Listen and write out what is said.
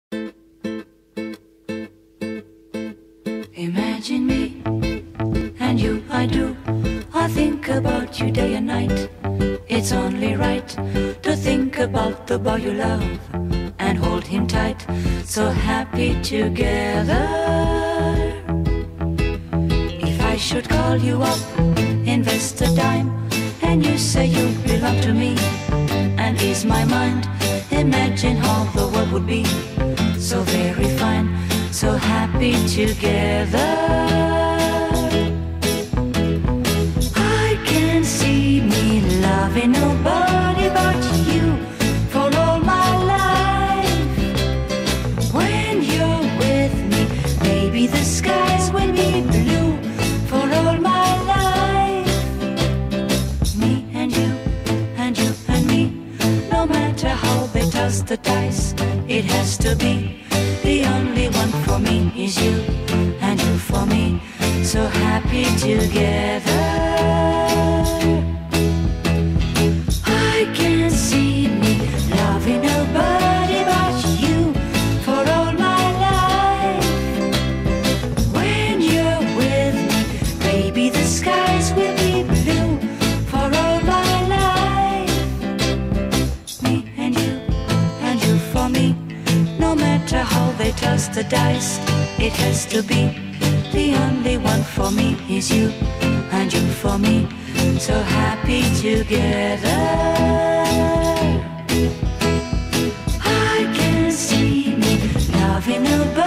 Imagine me and you, I do. I think about you day and night. It's only right to think about the boy you love and hold him tight. So happy together. If I should call you up, invest a dime, and you say you belong to me and ease my mind, imagine how the world would be so very fine, so happy together. I can see me loving nobody but you for all my life. When you're with me, maybe the skies will be blue for all my life. Me and you and you and me, no matter how they toss the dice, it has to be. The only one for me is you, and you for me, so happy together. I can see me loving nobody but you for all my life. When you're with me, baby, the skies will be blue for all my life. Me and you for me, no matter how they toss the dice, it has to be. The only one for me is you, and you for me, so happy together. I can see me loving nobody